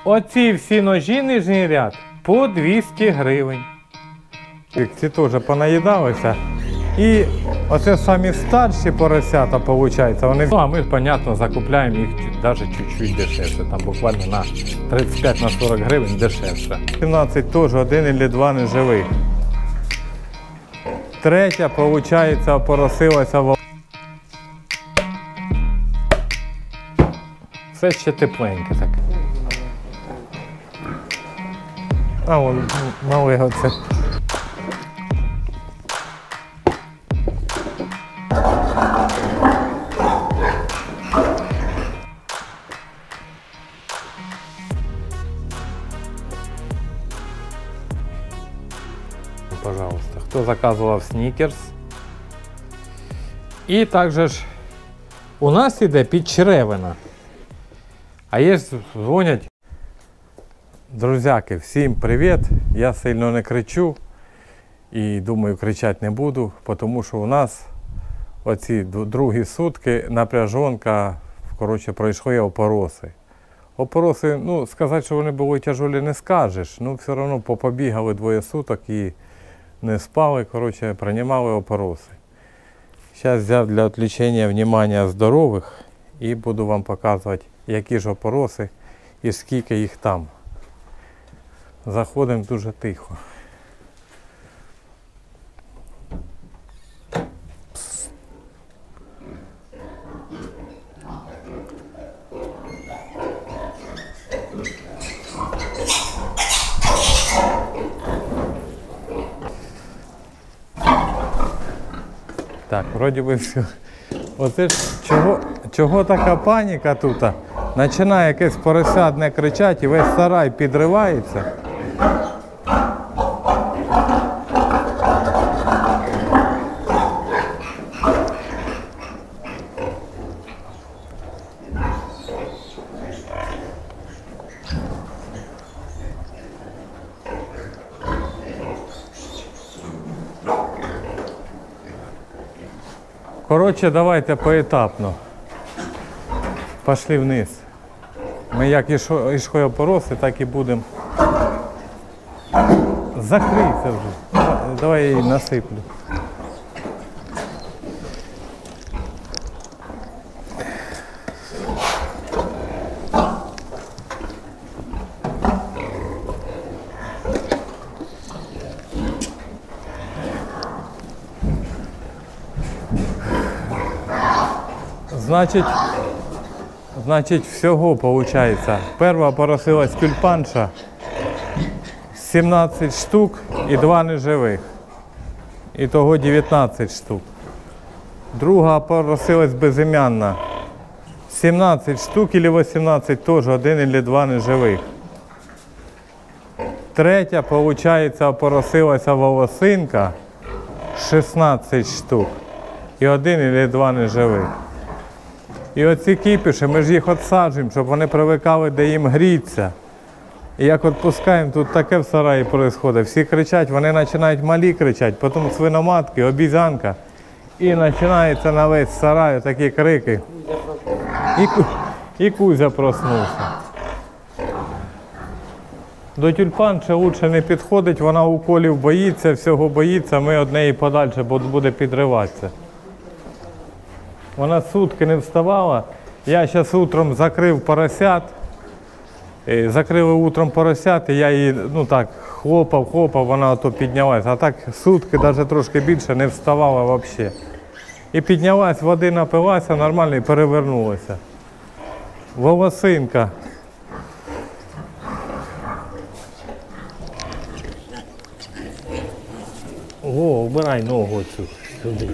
Оці всі ножі нижній ряд по 200 гривень. Ці теж понаїдалися. І оце самі старші поросята, виходить, вони... Ну, а ми, понятно, закупляємо їх навіть чуть-чуть дешевше, там буквально на 35-40 гривень дешевше. 17 теж один або два неживих. Третя, виходить, опоросилася в... Все ще тепленьке таке. А вон малий оце. Пожалуйста, хто заказував снікерс. І також у нас іде підчеревина. А є дзвонять. Друзяки, всім привіт! Я сильно не кричу і думаю, кричати не буду, тому що у нас оці другі сутки напряжонка, коротше, пройшли опороси. Опороси, ну, сказати, що вони були тяжолі, не скажеш, ну, все одно побігали двоє суток і не спали, коротше, приймали опороси. Зараз взяв для відвлечення внимання здорових і буду вам показувати, які ж опороси і скільки їх там. Заходимо дуже тихо. Так, вроді би все. Оце ж чого така паніка тут? Починає якесь порося одне кричати і весь сарай підривається. Коротше, давайте поетапно. Пішли вниз. Ми як ішли опороси, так і будемо. Закрийся вже. Давай я її насиплю. Значить, всього виходить. Перша поросилась тюльпанша, 17 штук і 2 неживих. Ітого 19 штук. Друга поросилась безім'янна, 17 штук або 18, теж 1 або 2 неживих. Третя, виходить, поросилася волосинка, 16 штук і 1 або 2 неживих. І оці кіпіші, ми ж їх відсаджуємо, щоб вони привикали, де їм гріться. І як відпускаємо, тут таке в сараї відбувається. Всі кричать, вони починають малі кричати, потім свиноматки, обізянка. І починається на весь сарай такі крики. І Кузя проснувся. До тюльпан ще краще не підходить, вона уколів боїться, всього боїться, ми від неї подальше, бо буде підриватися. Вона сутки не вставала. Я зараз утром закрив поросят. Закрили утром поросят, і я її, ну так, хлопав, вона ото піднялась. А так сутки, навіть трошки більше, не вставала взагалі. І піднялась, води напилася нормально і перевернулася. Волосинка. О, вбирай ногу цю сюди.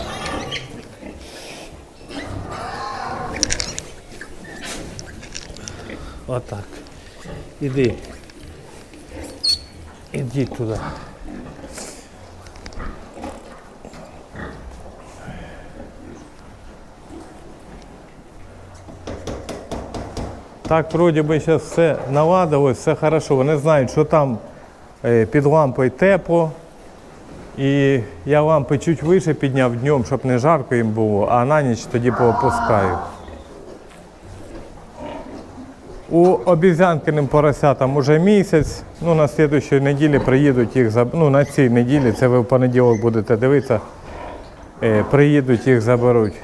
Отак. Іди. Іди туди. Так, вроді би, зараз все наладилось, все хорошо. Вони знають, що там під лампою тепло. І я лампи чуть вище підняв днем, щоб не жарко їм було, а на ніч тоді поопускаю. У обізянкиним поросятам уже місяць, ну на слідуючій неділі приїдуть їх, ну на цій неділі, це ви в понеділок будете дивитися, приїдуть їх заберуть.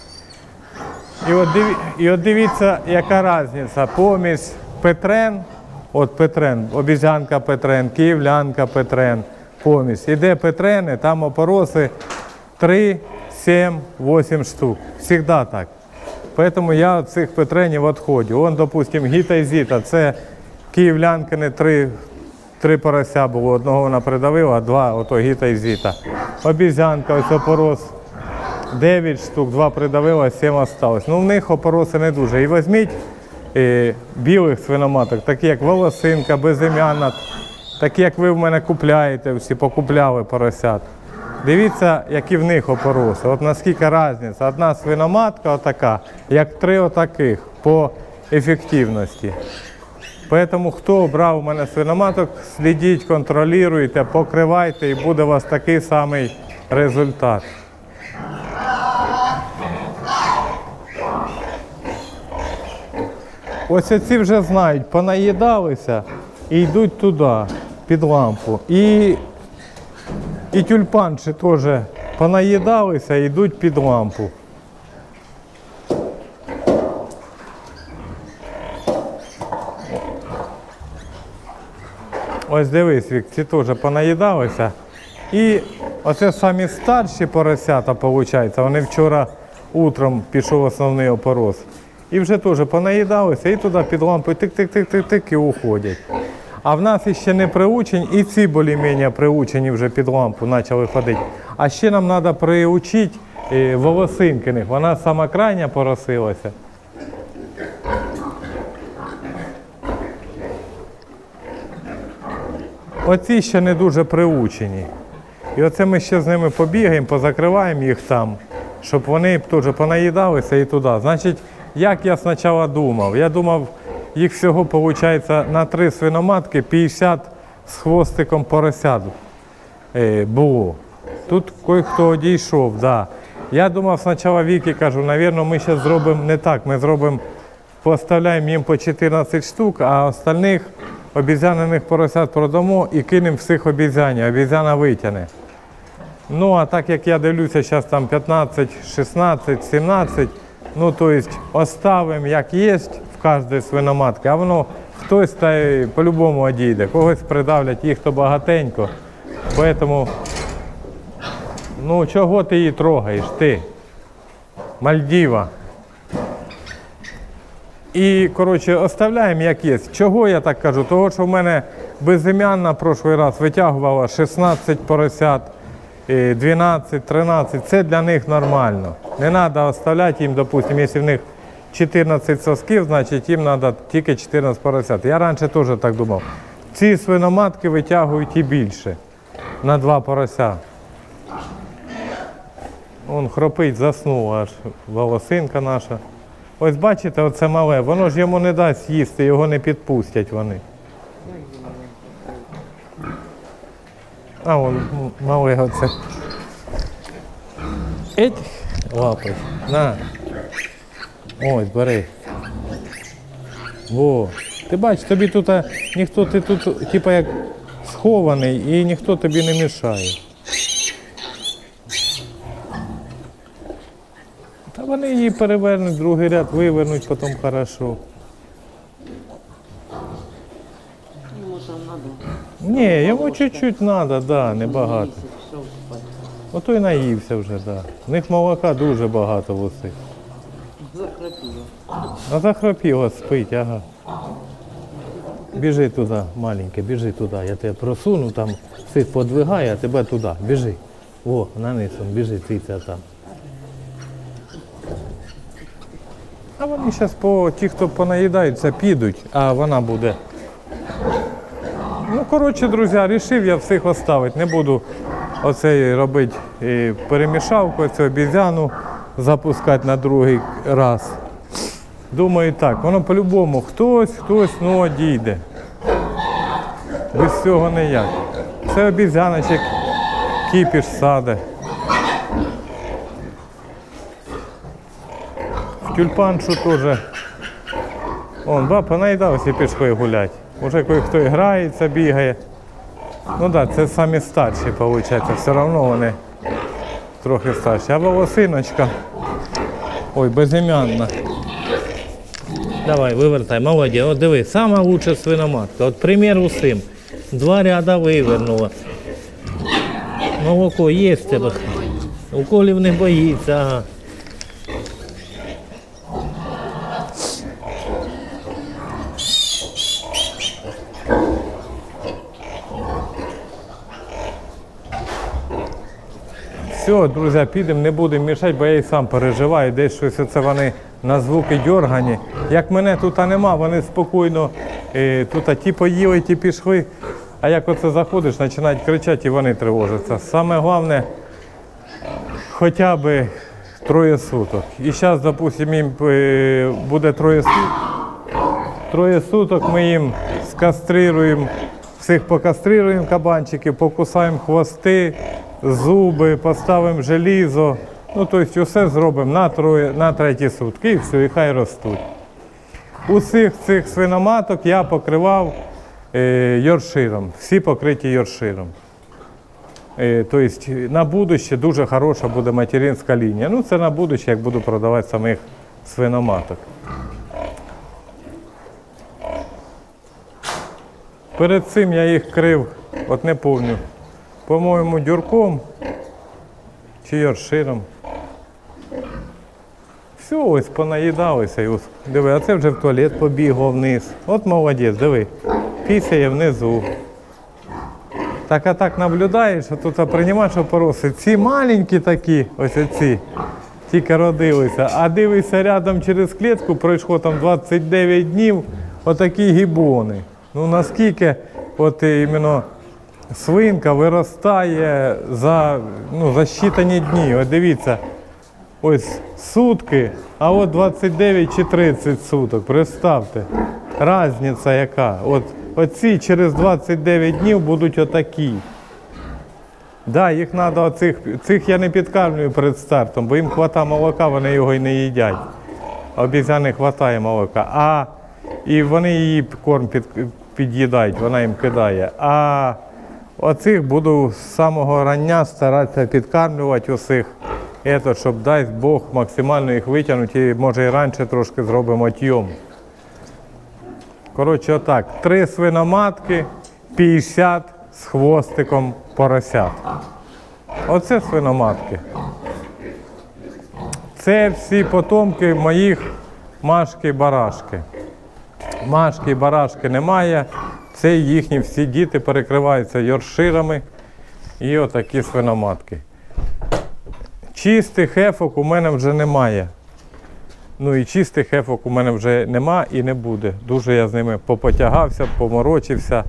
І от дивіться, яка різниця, помість Петрен, от Петрен, обізянка Петрен, київлянка Петрен, помість. Іде Петрени, там опороси 3, 7, 8 штук, завжди так. Поэтому я від цих Петренів відходжу. Вон, допустим, Гіта і Зіта, це київлянкини 3 порося було, одного вона придавила, 2, ото Гіта і Зіта. Обізянка, ось опорос 9 штук, 2 придавила, 7 осталось. Ну в них опороси не дуже. І візьміть білих свиноматок, такі як волосинка, безім'яна, такі як ви в мене купляєте, всі покупляли поросят. Дивіться, які в них опороси. От наскільки різниця. Одна свиноматка отака, як 3 отаких по ефективності. Тому хто брав у мене свиноматок, слідіть, контролюйте, покривайте і буде у вас такий самий результат. Ось ці вже знають, понаїдалися і йдуть туди, під лампу. І тюльпанші теж понаїдалися і йдуть під лампу. Ось дивись, Вік, ці теж понаїдалися. І оце самі старші поросята, виходить, вони вчора утром пішов основний опорос. І вже теж понаїдалися і туди під лампу тик-тик-тик-тик-тик і уходять. А в нас ще не приучені, і ці більш-менш приучені вже під лампу почали ходити. А ще нам треба приучити волосинкиних. Вона сама крайня поросилася. Оці ще не дуже приучені. І оце ми ще з ними побігаємо, позакриваємо їх там, щоб вони теж понаїдалися і туди. Значить, як я спочатку думав? Я думав, їх всього, виходить, на 3 свиноматки 50 з хвостиком поросят було. Тут кое-хто одійшов, да. Я думав спочатку Вікі, кажу, мабуть, ми зараз зробимо не так. Ми зробимо, поставляємо їм по 14 штук, а остальних обізяняних поросят продамо і кинемо всіх обізяні. Обізяна витягне. Ну, а так як я дивлюся, зараз там 15, 16, 17, ну, то есть оставимо, як є в кожній свиноматці, а воно хтось та по-любому одійде, когось придавлять, їх то багатенько. Поэтому, ну, чого ти її трогаєш, ти? Мальдіва. І, коротше, оставляємо, як є. Чого я так кажу? Того, що в мене безім'янна прошлий раз витягувала 16 поросят, 12, 13, це для них нормально. Не треба оставляти їм, допустимо, якщо в них 14 сосків, значить їм треба тільки 14 поросят. Я раніше теж так думав. Ці свиноматки витягують і більше, на 2 порося. Вон хропить, заснула аж волосинка наша. Ось бачите, оце мале, воно ж йому не дасть їсти, його не підпустять вони. А вон мале оце. Еть, лапай, на. Ось, бери. Во. Ти бачиш, тобі тут ніхто, ти тут типа як схований і ніхто тобі не мішає. Та вони її перевернуть, другий ряд вивернуть, потім хорошо. Йому там треба. Ні, йому чуть-чуть треба, да, небагато. Ото й наївся вже, да. В них молока дуже багато в усіх. Захрапіло. А захропіло, спить, ага. Біжи туди, маленьке, біжи туди. Я тебе просуну, там всіх подвигає, а тебе туди. Біжи. О, на низ, біжи, циця там. А вони зараз, ті, хто понаїдаються, підуть, а вона буде. Ну, коротше, друзі, вирішив я всіх оставити. Не буду оцей робити перемішавку, оцю обізяну запускати на другий раз. Думаю, так, воно по-любому хтось, ну, одійде. Без цього ніяк. Це обізяночок кіпіш саде. Тюльпаншу теж Вон, баба наїдалася і пішли гулять. Уже кое-хто і грається, бігає. Ну так, це самі старші, виходить, все одно вони трохи старші. А волосиночка, ой, безім'янна. Давай, вивертай, молодець. От диви, сама лучша свиноматка. От примір усім. 2 ряда вивернула. Молоко є в тебе. Уколів не боїться, ага. Все, друзі, підемо, не будемо мішати, бо я і сам переживаю, десь щось оце вони на звуки дьоргані. Як мене тут нема, вони спокійно тут ті поїли, ті пішли. А як оце заходиш, починають кричати і вони тривожаться. Саме головне, хоча б 3 суток. І зараз, допустимо, їм буде 3 суток. 3 суток ми їм скастрируємо, всіх покастрируємо кабанчиків, покусаємо хвости, зуби, поставимо желізо. Ну, тобто все зробимо на 3 сутки і все, і хай ростуть. Усіх цих свиноматок я покривав йоркширом, всі покриті йоркширом. Тобто на будуще дуже хороша буде материнська лінія. Ну, це на будуще, як буду продавати самих свиноматок. Перед цим я їх крив, от не пам'ятаю, по-моєму, дюрком чи йоркширом. Все, ось понаїдалися. Диви, а це вже в туалет побігло вниз. От молодець, диви, пісяє внизу. Так, а так наблюдаєш, а тут приймаєш опороси. Ці маленькі такі, ось ці, тільки родилися. А дивишся, рядом через клітку пройшло там 29 днів, отакі гібони. Ну наскільки от іменно свинка виростає за щитані дні. От дивіться, ось сутки, а от 29 чи 30 суток. Представте, різниця яка. Оці через 29 днів будуть отакі. Да, їх треба, цих я не підкармлюю перед стартом, бо їм хватає молока, вони його і не їдять. Обізяни хватає молока. І вони її корм під'їдають, вона їм кидає. А оцих буду з самого рання старатися підкармлювати усіх, щоб, дасть Бог, максимально їх витягнути, і може і раніше трошки зробимо отйом. Коротше, отак, 3 свиноматки, 50 з хвостиком поросят. Оце свиноматки. Це всі потомки моїх Машки-барашки. Машки і барашки немає, це їхні всі діти перекриваються йоркширами і отакі свиноматки. Чистих ефок у мене вже немає. Ну і чистих ефок у мене вже нема і не буде. Дуже я з ними попотягався, поморочився.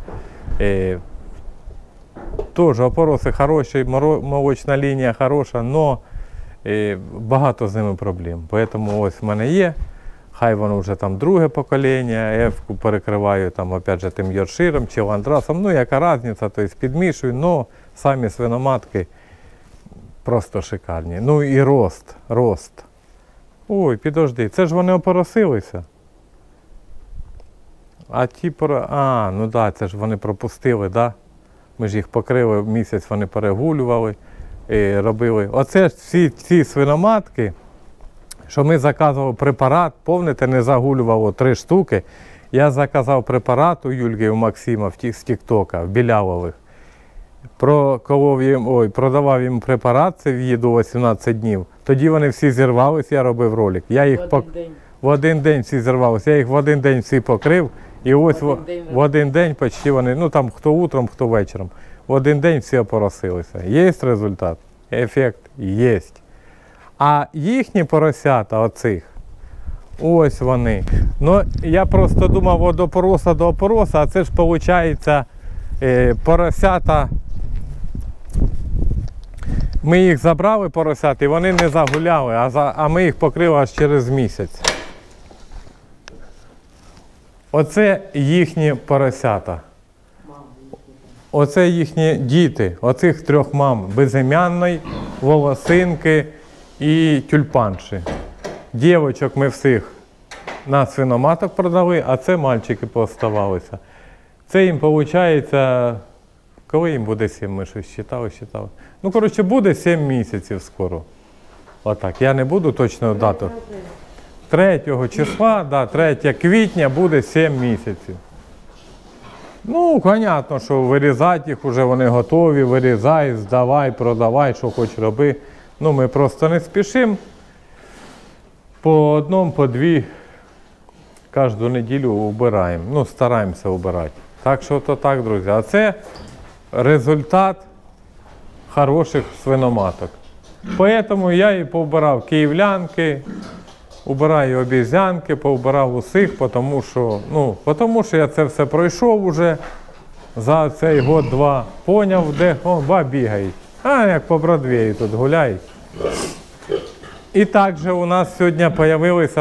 Теж опороси хороші, молочна лінія хороша, але багато з ними проблем. Тому ось в мене є. Хай воно вже там друге покоління, ефку перекриваю там, опять же, тим йоркширом чи ландрасом. Ну, яка різниця, тобто підмішую, але самі свиноматки просто шикарні. Ну і рост. Ой, підожди, це ж вони опоросилися. А ті ну так, це ж вони пропустили, да? Ми ж їх покрили, місяць вони перегулювали, робили. Оце ж всі ці свиноматки, що ми заказували препарат, пам'ятаєте, не загулювало 3 штуки. Я заказав препарат у Юльки, у Максима з Тік-Тока, в білявових. Продавав їм препарат, це в їду 18 днів. Тоді вони всі зірвалися, я робив ролик. В один день всі зірвалися, я їх в один день всі покрив. І ось в один день почти вони, ну там хто утром, хто вечором, в один день всі опоросилися. Є результат? Ефект є. А їхні поросята оцих, ось вони. Ну, я просто думав від опороса до опороса, а це ж виходить поросята. Ми їх забрали, поросят, і вони не загуляли, а ми їх покрили аж через місяць. Оце їхні поросята. Оце їхні діти, оцих 3 мам, безім'янної, волосинки і тюльпанші. Дівочок ми всіх на свиноматок продали, а це мальчики пооставалися. Це їм виходить, коли їм буде 7, ми щось считали. Ну, коротше, буде 7 місяців скоро. Отак, я не буду точно дату. 3 числа, да, 3 квітня буде 7 місяців. Ну, зрозуміло, що вирізати їх вже вони готові, вирізай, здавай, продавай, що хоч роби. Ну, ми просто не спішимо. По одному, по дві кожну неділю убираємо. Ну, стараємося убирати. Так що то так, друзі. А це результат хороших свиноматок. Тому я і повбирав київлянки, убираю обізянки, повбирав усіх, тому що я це все пройшов уже за цей год-два. Поняв, де бігають. А як по Бродвею тут гуляють. І також у нас сьогодні з'явилися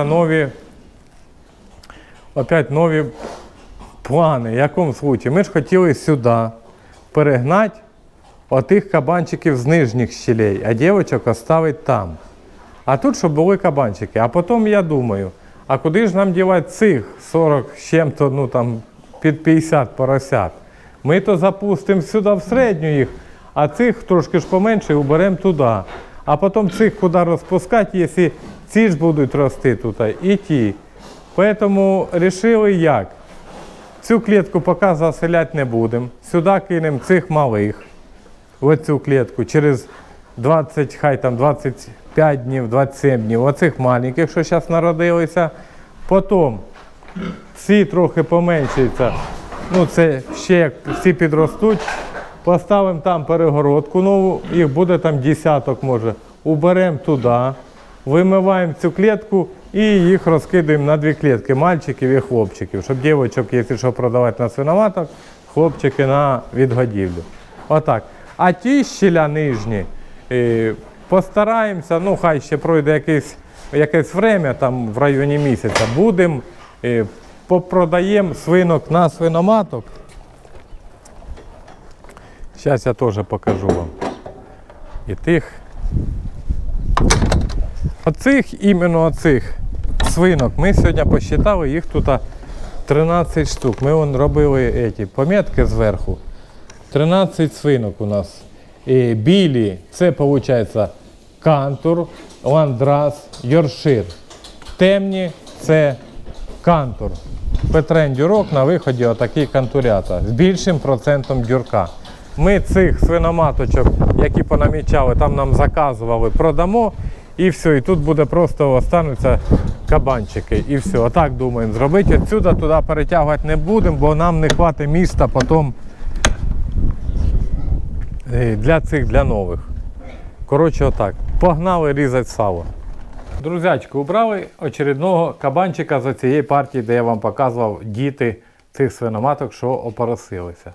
нові плани. В якому случаї? Ми ж хотіли сюди перегнати отих кабанчиків з нижніх щелей, а дівчаток оставити там. А тут, щоб були кабанчики. А потім я думаю, а куди ж нам дівати цих 40 з чим-то, ну там, під 50 поросят? Ми то запустимо сюди в середню їх, а цих трошки ж поменше уберемо туди. А потім цих куди розпускати, якщо ці ж будуть рости тут, і ті. Тому вирішили як? Цю клітку поки заселяти не будемо. Сюди кинемо цих малих. В цю клітку через 25 днів, 27 днів. Оцих маленьких, що зараз народилися. Потім всі трохи поменшуються. Ну це ще як всі підростуть. Поставимо там перегородку нову, їх буде там десяток може. Уберемо туди, вимиваємо цю клітку і їх розкидаємо на 2 клітки, мальчиків і хлопчиків, щоб дівчаток, якщо що продавати на свиноматок, хлопчики на відгодівлю. Отак. А ті щеля нижні постараємося, ну хай ще пройде якесь время, там в районі місяця, будемо, попродаємо свинок на свиноматок. Зараз я теж покажу вам. І тих. Оцих свинок. Ми сьогодні посчитали, їх тут 13 штук. Ми робили помітки зверху. 13 свинок у нас. І білі, це виходить кантур, ландрас, йоршир. Темні це кантур. Петрен дюрок, на виході отакі кантурята з більшим процентом дюрка. Ми цих свиноматочок, які понамічали, там нам заказували, продамо і все. І тут буде просто остануться кабанчики. І все. Отак думаємо зробити. Отсюди туди перетягувати не будемо, бо нам не вистачить міста потім для нових. Коротше, отак. Погнали різати сало. Друзячки, убрали очередного кабанчика з цієї партії, де я вам показував діти цих свиноматок, що опоросилися.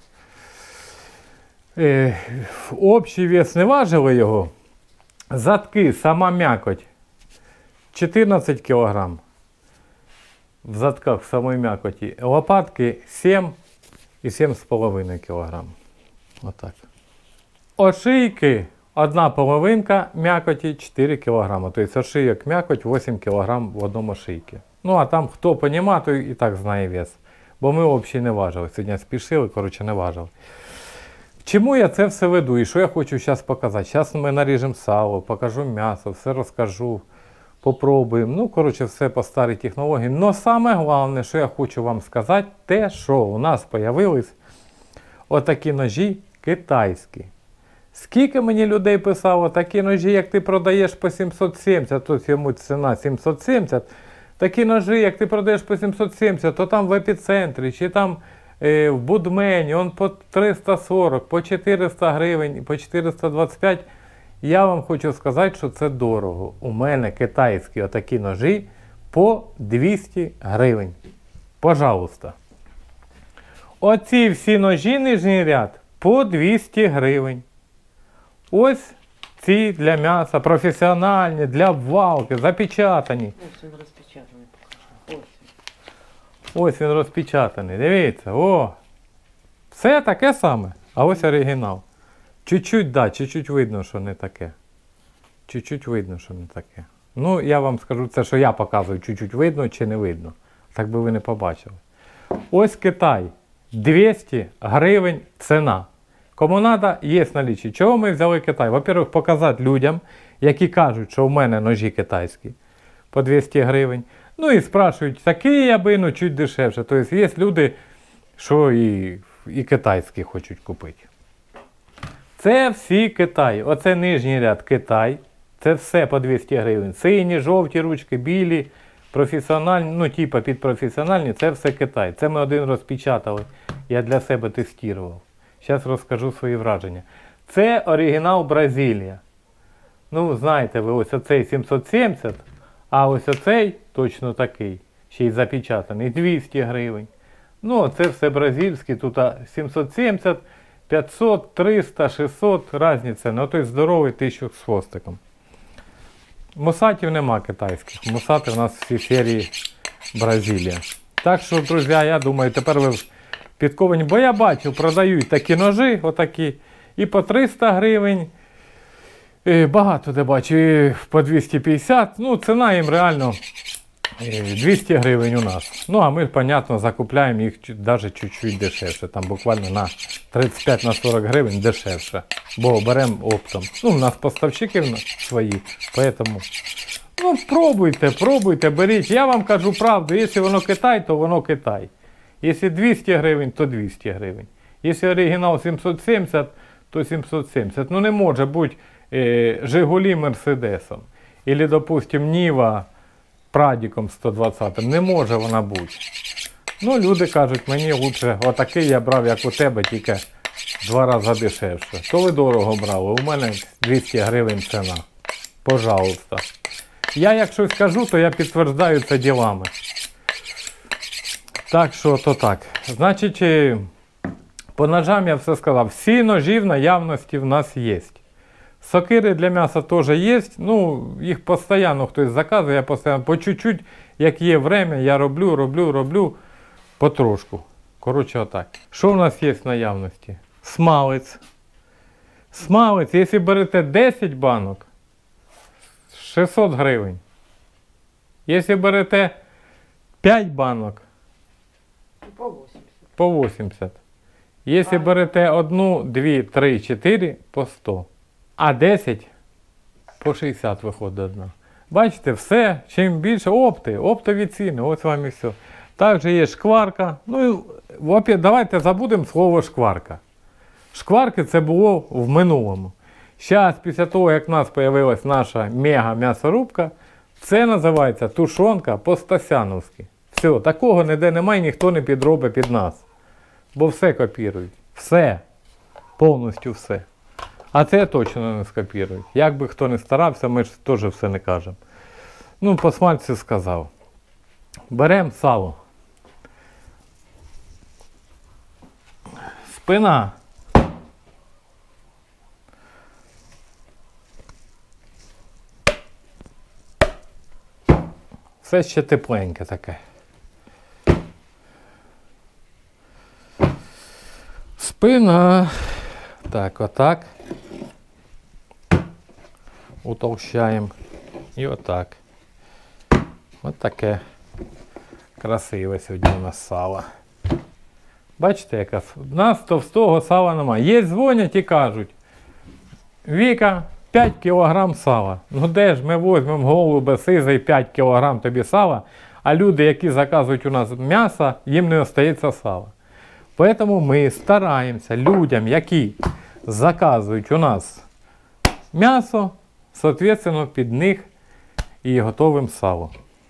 Общий вес не важили його. Задки, сама м'якоть 14 кг. В задках самої м'якоті. Лопатки 7 і 7,5 кг. Отак. Ошийки одна половинка м'якоті 4 кг. Тобто ошийок м'якоть 8 кг в одному ошийці. Ну а там хто розуміє, той і так знає вес. Бо ми взагалі не важили. Сьогодні спішили, коротше не важили. Чому я це все веду і що я хочу зараз показати? Зараз ми наріжемо сало, покажу м'ясо, все розкажу, попробуємо. Ну, коротше, все по старій технології. Но саме головне, що я хочу вам сказати, те, що у нас з'явились отакі ножі китайські. Скільки мені людей писало, такі ножі, як ти продаєш по 770, то йому ціна 770, такі ножі, як ти продаєш по 770, то там в епіцентрі, чи там в Будмені, он по 340, по 400 гривень, по 425. Я вам хочу сказати, що це дорого. У мене китайські отакі ножі по 200 гривень. Пожалуйста. Оці всі ножі нижній ряд по 200 гривень. Ось ці для м'яса, професіональні, для обвалки, запечатані. Ось він розпечатаний. Ось він. Ось він розпечатаний. Дивіться, о! Все таке саме, а ось оригінал. Чуть-чуть видно, що не таке. Чуть-чуть видно, що не таке. Ну, я вам скажу, це що я показую, чуть-чуть видно чи не видно. Так би ви не побачили. Ось Китай. 200 гривень ціна. Кому треба, є налічі. Чого ми взяли Китай? Во-первых, показати людям, які кажуть, що в мене ножі китайські по 200 гривень. Ну і спрашують, такі аби, ну чуть дешевше. Тобто є люди, що і китайські хочуть купити. Це всі Китай. Оце нижній ряд Китай. Це все по 200 гривень. Сині, жовті ручки, білі, професіональні, ну типа підпрофесіональні, це все Китай. Це ми один розпечатали. Я для себе тестував. Зараз розкажу свої враження. Це оригінал Бразилія. Ну, знаєте ви, ось оцей 770, а ось оцей точно такий, ще й запечатаний, 200 гривень. Ну, це все бразильське, тут 770, 500, 300, 600, різні ціни. Ну, той здоровий 1000 з хвостиком. Мусатів нема китайських, мусати в нас всі серії Бразилія. Так що, друзі, я думаю, тепер ви підковані, бо я бачу, продають такі ножі, отакі, і по 300 гривень, і багато де бачу, і по 250, ну ціна їм реально 200 гривень у нас. Ну а ми, понятно, закупляємо їх навіть чуть-чуть дешевше, там буквально на 35-40 гривень дешевше, бо беремо оптом. Ну, у нас поставщики свої, поэтому, ну пробуйте, беріть. Я вам кажу правду, якщо воно Китай, то воно Китай. Якщо 200 гривень, то 200 гривень. Якщо оригінал 770, то 770. Ну не може бути Жигулі Мерседесом. Или, допустим, Ніва Прадіком 120. Не може вона бути. Ну, люди кажуть, мені лучше отакий я брав, як у тебе, тільки 2 рази дешевше. То ви дорого брали, у мене 200 гривень ціна. Пожалуйста. Я як щось кажу, то я підтверджую це ділами. Так що, то так. Значить, по ножам я все сказав. Всі ножі в наявності в нас є. Сокири для м'яса теж є. Ну, їх постійно хтось заказує, я постійно, по чуть-чуть, як є время, я роблю потрошку. Коротше, отак. Що в нас є в наявності? Смалець. Смалець, якщо берете 10 банок, 600 гривень. Якщо берете 5 банок, По 80. по 80. Якщо берете 1, 2, 3, 4, по 100. А 10 по 60 виходить одна. Бачите, все, чим більше оптові ціни, ось вам і все. Також є шкварка. Ну, давайте забудемо слово шкварка. Шкварки це було в минулому. Зараз, після того, як в нас з'явилася наша мега-м'ясорубка, це називається тушонка по-стасяновськи. Все, такого ніде немає, ніхто не підробить під нас. Бо все копірують. Все. Повністю все. А це точно не скопірують. Як би хто не старався, ми ж теж все не кажемо. Ну, по смальцю сказав. Беремо сало. Спина. Все ще тепленьке таке. Спина. Так, отак. Утолщаємо. І отак. Ось таке красиве сьогодні у нас сало. Бачите, яка? У нас товстого сала немає. Є дзвонять і кажуть, Віка, 5 кг сала. Ну де ж ми візьмемо голубе сизе і 5 кг тобі сала, а люди, які заказують у нас м'ясо, їм не остається сала. Тому ми стараємося людям, які заказують у нас м'ясо, соответственно, під них і готовим сало.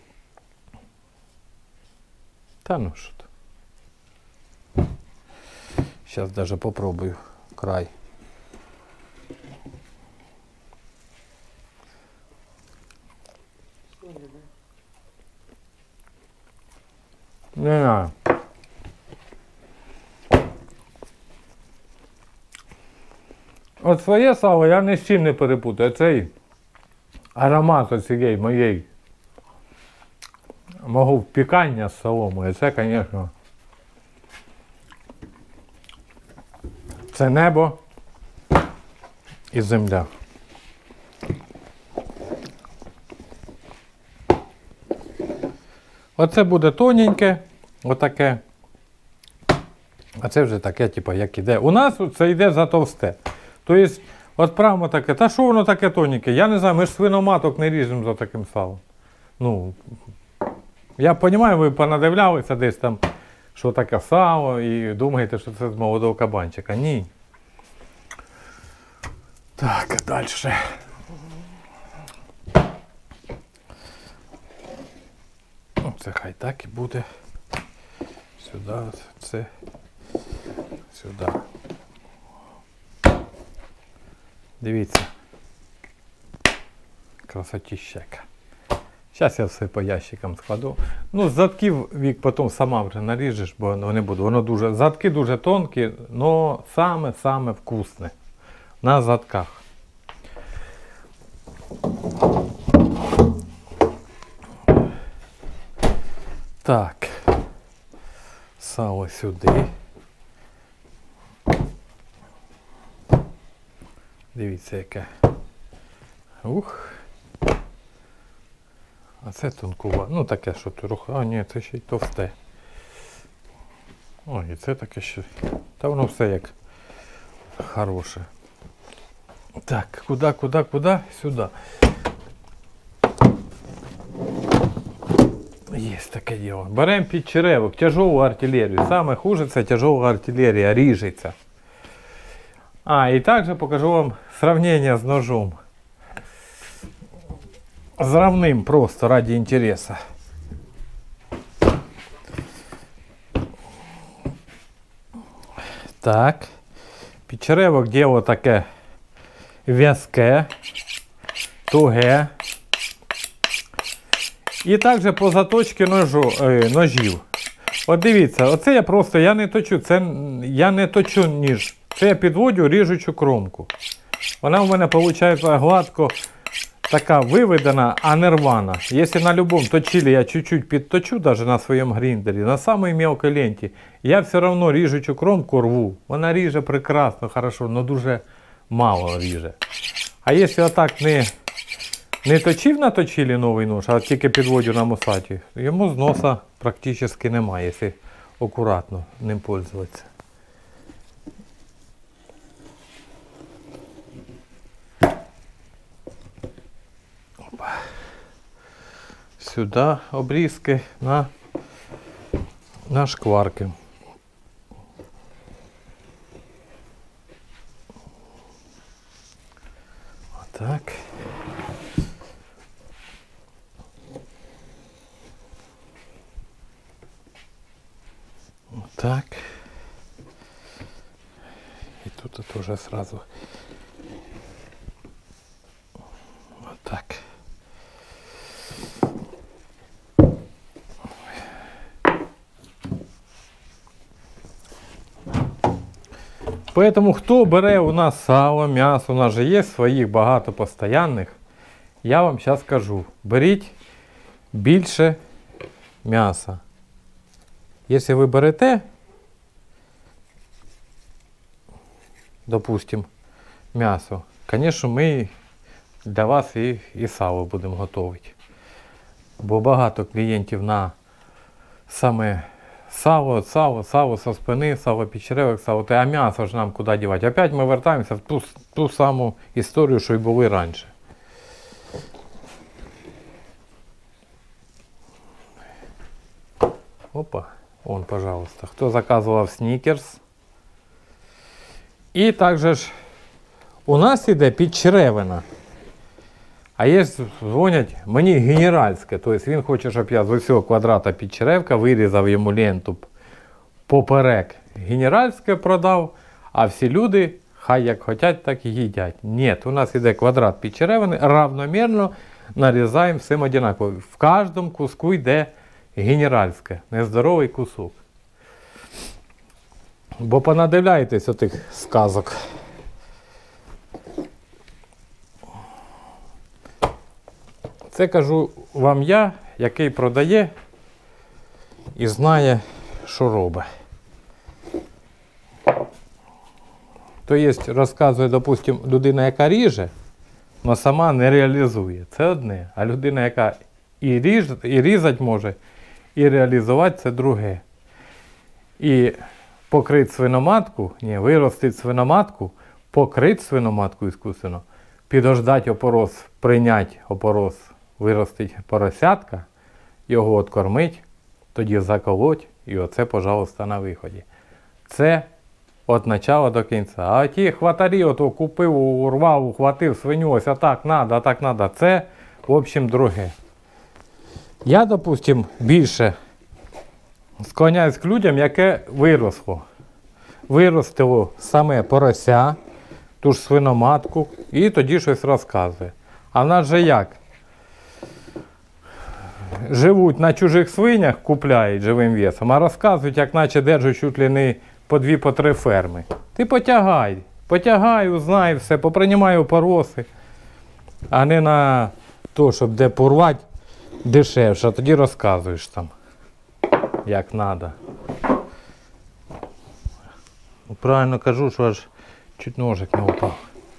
Та ну що то. Зараз даже попробую край. Не знаю. От своє сало я ні з чим не перепутаю. Цей аромат оцієї моєї мого впікання з соломою, це, звісно, це небо і земля. Оце буде тоненьке, отаке. А це вже таке, типу, як іде. У нас це йде за товсте. Тобто, от прямо таке, та що воно таке тоненьке? Я не знаю, ми ж свиноматок не ріжемо за таким салом. Ну, я розумію, ви понадивлялися десь там, що таке сало, і думаєте, що це з молодого кабанчика. Ні. Так, далі. Це хай так і буде. Сюди, це, сюди. Дивіться. Красотищека. Зараз я все по ящикам складу. Ну, з задків, Вік, потім сама вже наріжеш, бо не буду. Воно дуже, задки дуже тонкі, але саме вкусне. На задках. Так. Сало сюди. Дивіться, яке. Ух. А це тонкува. Ну таке, що трохи. А, ні, це ще й товсте. Ой, і це таке ще. Та воно все як хороше. Так, куди? Сюди. Є таке діло. Беремо підчеревок, тяжову артилерію. Саме хуже це тяжова артилерія, ріжеться. А, і також покажу вам сравнення з ножом. З равним просто, ради інтересу. Так. Підчеревок діло таке в'язке, туге. І також по заточці ножів. От дивіться, оце я просто, я не точу ніж. Це я підводю ріжучу кромку. Вона в мене виходить гладко така виведена, а не рвана. Якщо на будь-якому точилі я чуть-чуть підточу, навіть на своєму гріндері, на самій мелкій ленті, я все одно ріжучу кромку рву. Вона ріже прекрасно, хорошо, але дуже мало ріже. А якщо отак не точив на точилі новий нож, а тільки підводю на мусаті, йому зноса практично немає, якщо акуратно ним пользуватися. Сюди обрізки на шкварки. Отак. Отак. І тут теж сразу. Отак. Поэтому хто бере у нас сало, м'ясо, у нас же є своїх багато постоянних, я вам зараз скажу, беріть більше м'яса. Якщо ви берете, допустим, м'ясо, звісно, ми для вас і сало будемо готувати. Бо багато клієнтів на саме сало со спини, сало підчеревок, сало, а м'ясо ж нам куди дівати? Опять ми вертаємося в ту саму історію, що й були раніше. Опа, вон, пожалуйста. Хто заказував снікерс. І також у нас іде підчеревина. А є, дзвонять, мені генеральське, тобто він хоче, щоб я з усього квадрата підчеревка вирізав йому ленту поперек. Генеральське продав, а всі люди, хай як хочуть, так і їдять. Ні, у нас іде квадрат підчеревини, равномірно нарізаємо всім однаково. В кожному куску йде генеральське, нездоровий кусок. Бо понадивляєтесь отих сказок. Це кажу вам я, який продає і знає, що робить. То є, розказує, допустим, людина, яка ріже, але сама не реалізує. Це одне. А людина, яка і різати може, і реалізувати це друге. І покрити свиноматку, виростити свиноматку, покрити свиноматку іскусственно, підождати опорос, прийняти опорос, виростити поросятка, його откормити, тоді заколоть, і оце, пожалуйста, на виході. Це від початку до кінця. А ті хватарі, ото купив, урвав, ухватив свиню, ось так надо, це, в общем, друге. Я, допустим, більше склоняюсь к людям, яке виросло. Виростило саме порося, ту ж свиноматку, і тоді щось розказує. А в нас же як? Живуть на чужих свинях, купляють живим весом, а розказують, як наче держать чуть ли не по 2-3 ферми. Ти потягай, узнай все, поприймай опороси, а не на то, щоб де порвати дешевше, а тоді розказуєш там, як треба. Правильно кажу, що аж чуть ножик не упав.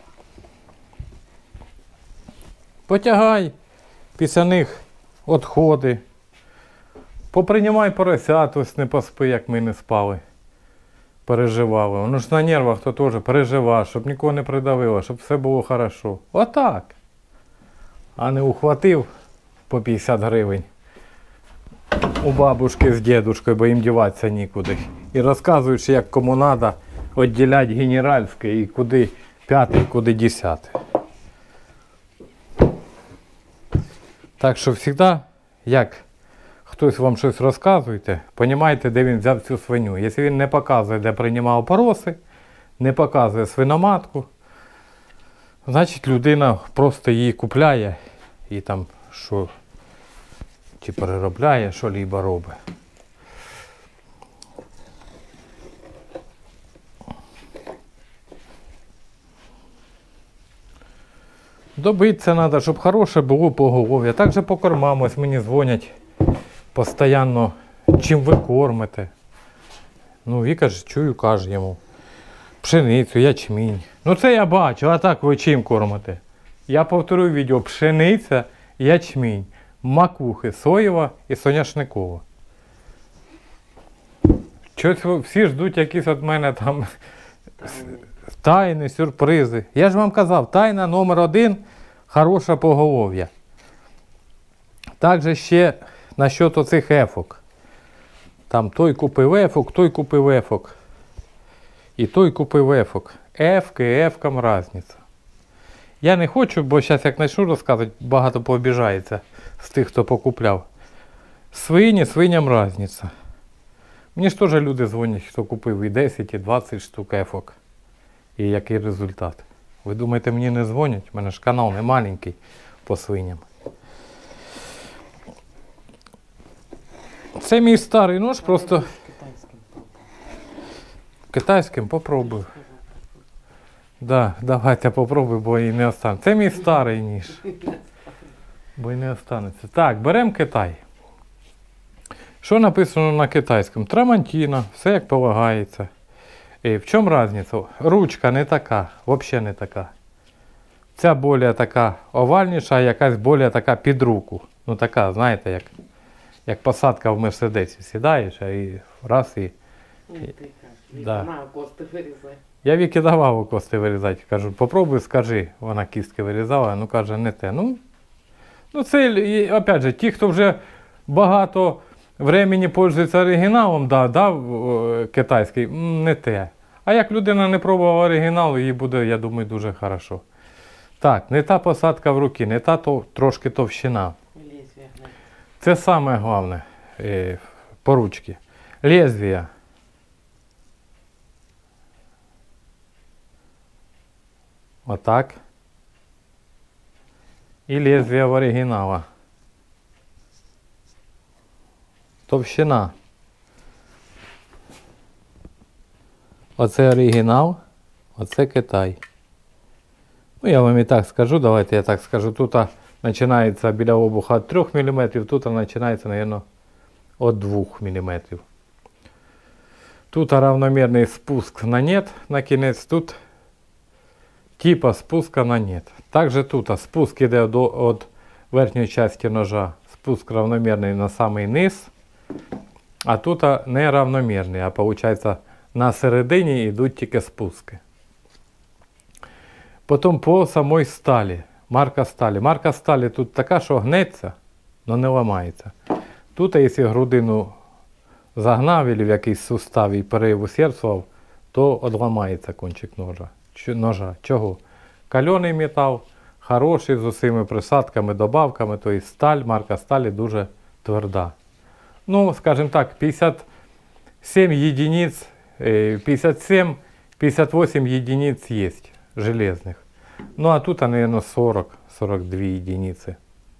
Потягай, після них відходи. Поприймай поросят, ось не поспи, як ми не спали. Переживали. Воно ж на нервах то теж переживав, щоб нікого не придавило, щоб все було хорошо. Отак. А не ухватив по 50 гривень у бабушки з дідушкою, бо їм діватися нікуди. І розказуєш, як кому треба відділяти генеральське і куди 5-й, куди 10-й. Так що завжди, як хтось вам щось розказує, розумієте, де він взяв цю свиню. Якщо він не показує, де приймав пороси, не показує свиноматку, значить людина просто її купляє і там що, чи переробляє, що-либо робить. Добитися треба, щоб хороше було поголов'я. Так же по кормам, ось мені дзвонять постійно, чим ви кормите. Ну, Віка ж чую, каже йому. Пшеницю, ячмінь. Ну це я бачу, а так ви чим кормите? Я повторюю відео: пшениця, ячмінь, макухи, соєва і соняшникова. Щось всі ждуть якісь від мене там тайни, сюрпризи. Я ж вам казав, тайна номер 1 – хороше поголов'я. Також ще насчет оцих ефок. Там той купив ефок, той купив ефок. І той купив ефок. Ефкам різниця. Я не хочу, бо зараз як почну розказувати, багато пообіжається з тих, хто покупляв. Свиням різниця. Мені ж теж люди дзвонять, хто купив і 10, і 20 штук ефок. І який результат. Ви думаєте, мені не дзвонять? У мене ж канал не маленький по свиням. Це мій старий нож, просто китайським попробую. Да, давайте попробуй, бо і не останеться. Це мій старий ніж. Бо і не останеться. Так, беремо Китай. Що написано на китайському? Трамантіна, все як полагається. І в чому різниця? Ручка не така, взагалі не така. Ця більш така овальніша, а якась більш така під руку. Ну така, знаєте, як посадка в Мерседесі. Сідаєш, а і раз і... Да. Кости вирізай. Я Віки давав кости вирізати. Кажу, попробуй, скажи. Вона кістки вирізала, ну каже, не те. Ну це, і, опять же, ті, хто вже багато времени пользується оригіналом, китайський, не те. А як людина не пробувала оригіналу, їй буде, я думаю, дуже хорошо. Так, не та посадка в руки, не та трошки товщина. Це саме головне по ручці. Лезвія. Отак. І лезвія в оригінала. Товщина. Оце оригінал, оце Китай. Ну, я вам і так скажу, давайте я так скажу. Тут починається біля обуха від 3 мм, тут починається, мабуть, від 2 мм. Тут равномірний спуск на нет, на кінець, тут типа спуска на нет. Также тут спуск йде від верхньої частини ножа, спуск равномірний на самий низ. А тут неравномірний, а виходить на середині йдуть тільки спуски. Потім по самій сталі. Марка сталі. Марка сталі тут така, що гнеться, але не ламається. Тут, якщо грудину загнав або в якийсь сустав і переїв усердствував, то одламається кончик ножа. Чого? Кальоний метал, хороший, з усіми присадками, добавками, тобто сталь, марка сталі дуже тверда. Ну, скажімо так, 57 единиц, 57-58 единиц є железних. Ну, а тут, наверное, 40-42 единицы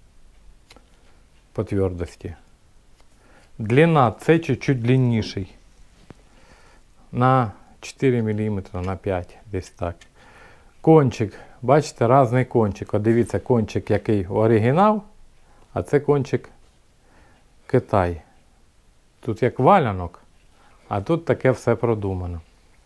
по твердости. Длина С чуть-чуть длинніший. На 4 мм, на 5, десь так. Кончик, бачите, різний кончик. От дивіться, кончик який оригінал, а це кончик Китай. Тут як валянок, а тут таке все продумано.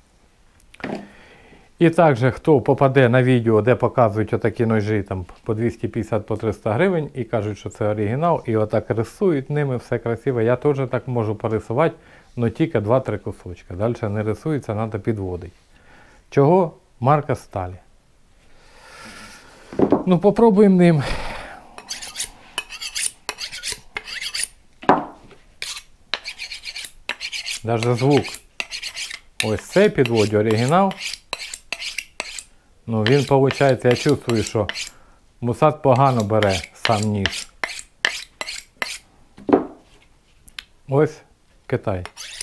І також, хто попаде на відео, де показують отакі ножі там, по 250-300 гривень і кажуть, що це оригінал, і отак рисують ними, все красиво. Я теж так можу порисувати, але тільки 2-3 кусочки. Далі не рисується, треба підводити. Чого? Марка сталі. Ну, попробуємо ним. Даже звук. Ось цей підводю оригінал. Ну, він, виходить, я чувствую, що Мусат погано бере сам ніж. Ось Китай.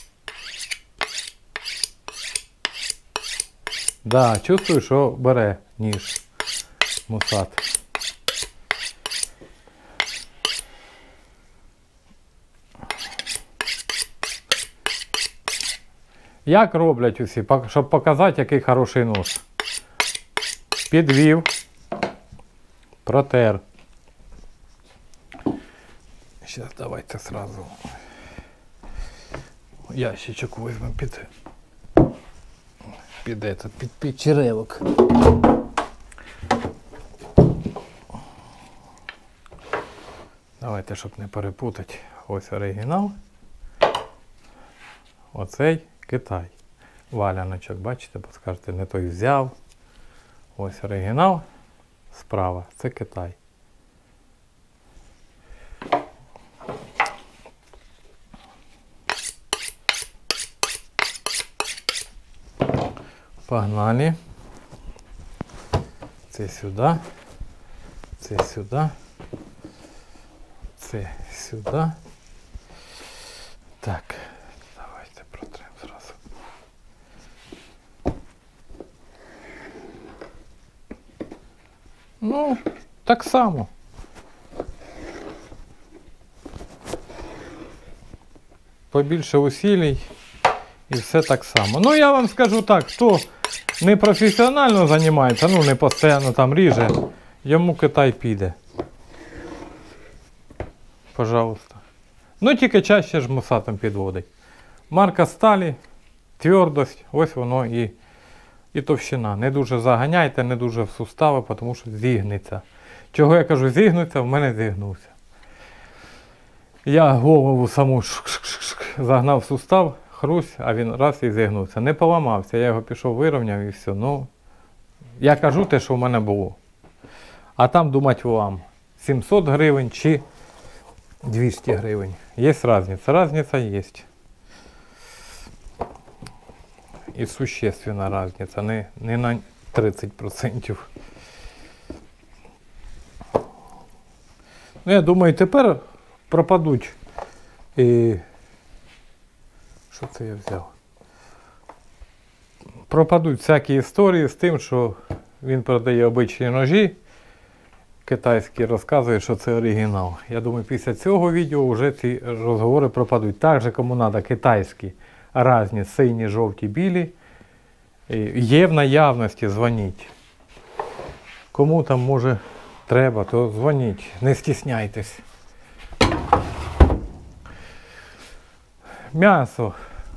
Да, чувствую, що бере ніж Мусат. Як роблять усі, щоб показати, який хороший нож? Підвів, протер. Зараз давайте сразу ящичок візьмемо під черевок. Давайте, щоб не перепутати. Ось оригінал. Оцей Китай. Валяночок, бачите, скажете, не той взяв. Ось оригінал. Справа. Це Китай. Погнали. Це сюди. Це сюди. Це сюди. Так. Давайте протрем зразу. Ну, так само. Побільше усилій і все так само. Ну, я вам скажу так, хто не професіонально займається, ну, не постійно там ріже, йому Китай піде. Пожалуйста. Ну, тільки чаще ж Мусатом підводить. Марка сталі, твердость, ось воно і товщина. Не дуже заганяйте, не дуже в сустави, тому що зігнеться. Чого я кажу зігнеться, в мене зігнувся. Я голову саму загнав в сустав, хрусь, а він раз і зігнувся. Не поламався, я його пішов, вирівняв і все. Ну, я кажу те, що в мене було. А там думати вам, 700 гривень чи 200 гривень. Є різниця. Різниця є. І существенна різниця, не на 30%. Ну, я думаю, тепер пропадуть. Що це я взяв? Пропадуть всякі історії з тим, що він продає обичні ножі. Китайський розказує, що це оригінал. Я думаю, після цього відео вже ці розговори пропадуть. Також, кому треба китайські, різні, сині, жовті, білі. Є в наявності, дзвоніть. Кому там, може, треба, то дзвоніть. Не стісняйтесь. М'ясо.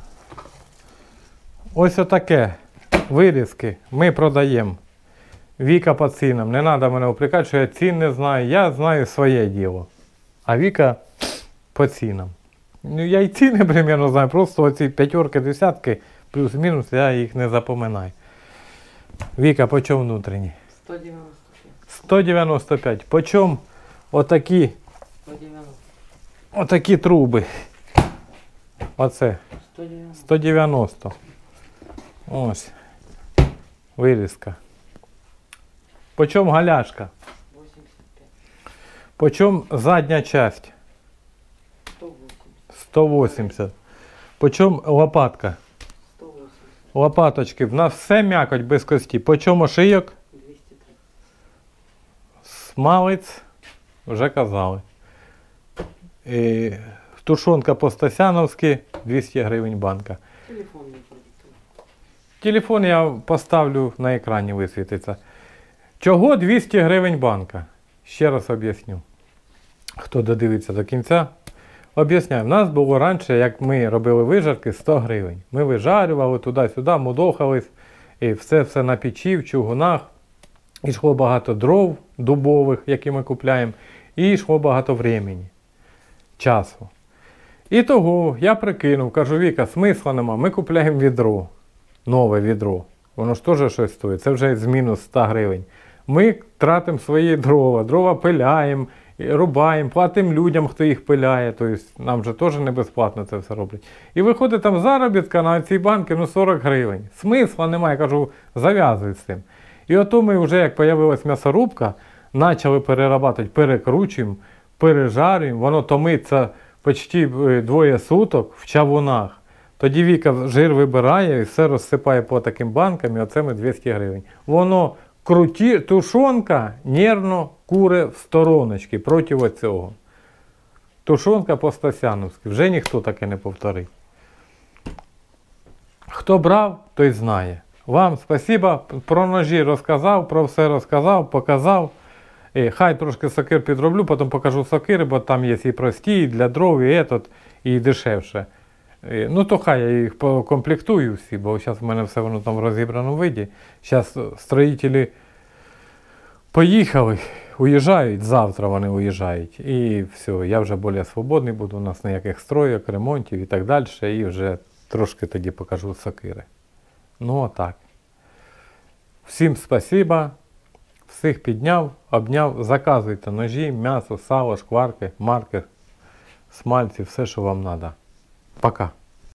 Ось отаке. Вирізки ми продаємо. Віка по цінам. Не треба мене упрекати, що я цін не знаю. Я знаю своє діло. А Віка по цінам. Ну, я і ціни примерно знаю, просто оці п'ятерки, десятки, плюс-мінус, я їх не запоминаю. Віка, по чому внутрішній? 195. 195. По чому отакі, 190. отакі труби? Оце. 190. 190. Ось. Вирізка. По чому галяшка? 85. По чому задня часть? 180. 180. По чому лопатка? 180. Лопаточки. В нас все м'якоть без кості. По чому шийок? 230. Смалець. Вже казали. Тушонка по-стасяновськи 200 гривень банка. Телефон не продиктуй. Телефон я поставлю на екрані, висвітиться. Чого 200 гривень банка? Ще раз об'ясню. Хто додивиться до кінця. Об'ясняю. В нас було раніше, як ми робили вижарки, 100 гривень. Ми вижарювали туди-сюди, мудохались. І все на печі, в чугунах. І йшло багато дров дубових, які ми купляємо. І йшло багато времени. Часу. І того я прикинув, кажу, Віка, смисла нема, ми купляємо відро. Нове відро. Воно ж теж щось стоїть, це вже з мінус 100 гривень. Ми тратимо свої дрова пиляємо, рубаємо, платимо людям, хто їх пиляє, тобто нам же теж не безплатно це все роблять. І виходить там заробітка на цій банки 40 гривень. Смисла немає, я кажу, зав'язуй з цим. І ото ми вже, як з'явилась м'ясорубка, почали перерабатувати, перекручуємо, пережарюємо, воно томиться почти 2 суток в чавунах. Тоді Віка жир вибирає і все розсипає по таким банкам, і оце ми 200 гривень. Воно тушонка нервно куре в стороночки проти оцього. Тушонка по-стасяновськи. Вже ніхто таке не повторить. Хто брав, той знає. Вам спасибо, про ножі розказав, про все розказав, показав. Хай трошки сокир підроблю, потім покажу сокири, бо там є і прості, і для дров, і дешевше. Ну то хай я їх покомплектую всі, бо зараз в мене все воно там в розібраному виді. Зараз строїтелі поїхали, уїжджають, завтра вони уїжджають. І все, я вже більш свободний буду, у нас ніяких стройок, ремонтів і так далі. І вже трошки тоді покажу сокири. Ну отак. Всім спасибо. Всіх підняв, обняв. Заказуйте ножі, м'ясо, сало, шкварки, марки, смальці, все, що вам треба. Пока.